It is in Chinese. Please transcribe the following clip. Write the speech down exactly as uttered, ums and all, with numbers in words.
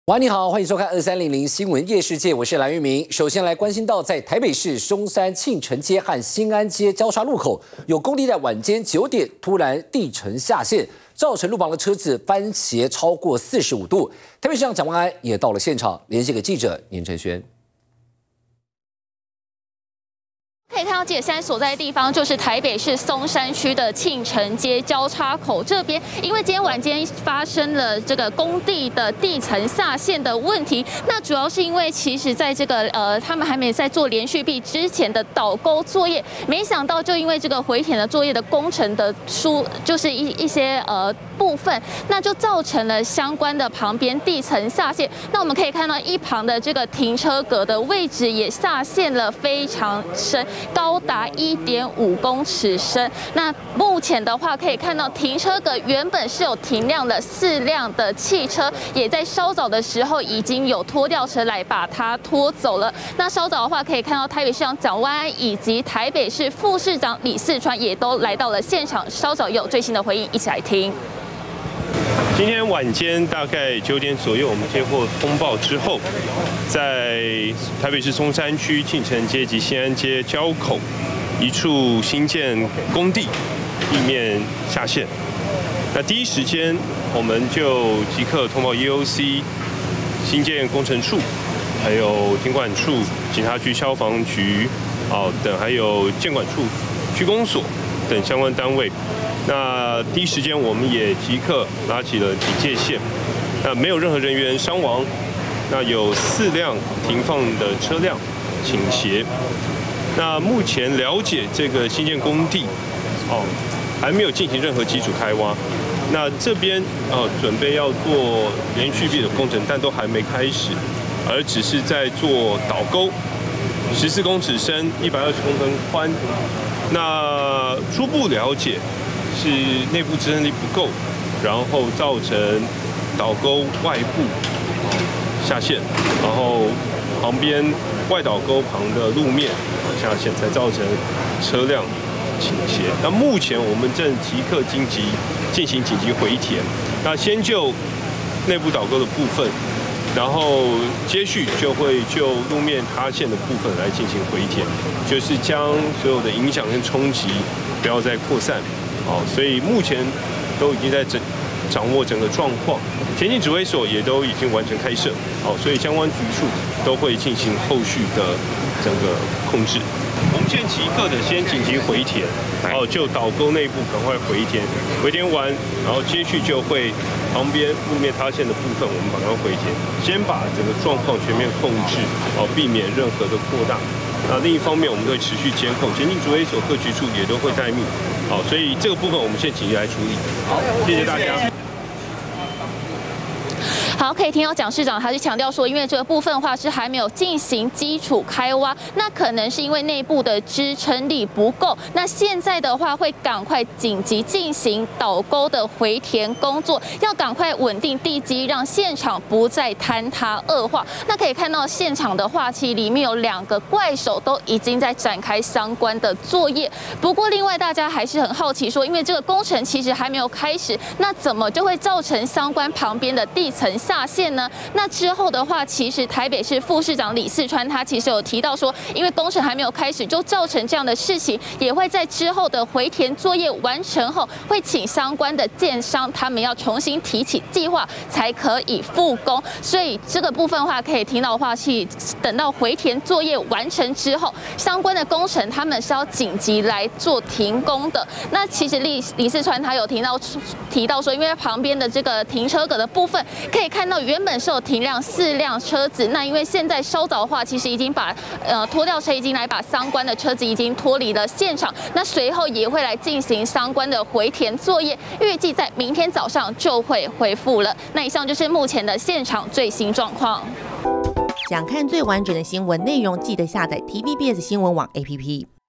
晚安，你好，欢迎收看二三零零新闻夜世界，我是蓝玉明。首先来关心到，在台北市松山庆城街和新安街交叉路口，有工地在晚间九点突然地层下陷，造成路旁的车子翻斜超过四十五度。台北市长蒋万安也到了现场，连线给记者年承轩。 可以看到，记者现在所在的地方就是台北市松山区的庆城街交叉口这边，因为今天晚间发生了这个工地的地层下陷的问题，那主要是因为其实在这个呃他们还没在做连续壁之前的导沟作业，没想到就因为这个回填的作业的工程的疏，就是一一些呃部分，那就造成了相关的旁边地层下陷。那我们可以看到一旁的这个停车格的位置也下陷了非常深。 高达一点五公尺深。那目前的话，可以看到停车格原本是有停辆的四辆的汽车，也在稍早的时候已经有拖吊车来把它拖走了。那稍早的话，可以看到台北市长蒋万安以及台北市副市长李四川也都来到了现场，稍早也有最新的回应，一起来听。 今天晚间大概九点左右，我们接获通报之后，在台北市松山区庆城街及新安街交口一处新建工地地面下陷。那第一时间，我们就即刻通报 E O C、新建工程处、还有停管处、警察局、消防局哦等，还有建管处、区公所等相关单位。 那第一时间，我们也即刻拉起了警戒线，那没有任何人员伤亡，那有四辆停放的车辆倾斜。那目前了解这个新建工地，哦，还没有进行任何基础开挖。那这边呃准备要做连续壁的工程，但都还没开始，而只是在做导沟，十四公尺深，一百二十公分宽。那初步了解。 是内部支撑力不够，然后造成导沟外部下陷，然后旁边外导沟旁的路面下陷，才造成车辆倾斜。那目前我们正即刻紧急进行紧急回填，那先就内部导沟的部分，然后接续就会就路面塌陷的部分来进行回填，就是将所有的影响跟冲击不要再扩散。 好，所以目前都已经在整掌握整个状况，前进指挥所也都已经完成开设。好，所以相关局处都会进行后续的整个控制。我们现在即刻的先紧急回填，哦，就导沟内部赶快回填，回填完，然后接续就会旁边路面塌陷的部分，我们赶快回填，先把整个状况全面控制，哦，避免任何的扩大。 那另一方面，我们会持续监控，前进指挥所各局处也都会待命。好，所以这个部分我们现在紧急来处理。好，谢谢大家。 好，可以听到蒋市长他是强调说，因为这个部分的话是还没有进行基础开挖，那可能是因为内部的支撑力不够。那现在的话会赶快紧急进行导沟的回填工作，要赶快稳定地基，让现场不再坍塌恶化。那可以看到现场的话，其实里面有两个怪手都已经在展开相关的作业。不过另外大家还是很好奇说，因为这个工程其实还没有开始，那怎么就会造成相关旁边的地层下？ 下陷呢？那之后的话，其实台北市副市长李四川他其实有提到说，因为工程还没有开始，就造成这样的事情，也会在之后的回填作业完成后，会请相关的建商他们要重新提起计划，才可以复工。所以这个部分的话，可以听到的话，是等到回填作业完成之后，相关的工程他们是要紧急来做停工的。那其实李李四川他有提到提到说，因为旁边的这个停车格的部分，可以看。 看到原本是有停辆四辆车子，那因为现在稍早的话，其实已经把呃拖吊车已经来把相关的车子已经脱离了现场，那随后也会来进行相关的回填作业，预计在明天早上就会恢复了。那以上就是目前的现场最新状况。 想看最完整的新闻内容，记得下载 T V B S 新闻网 A P P。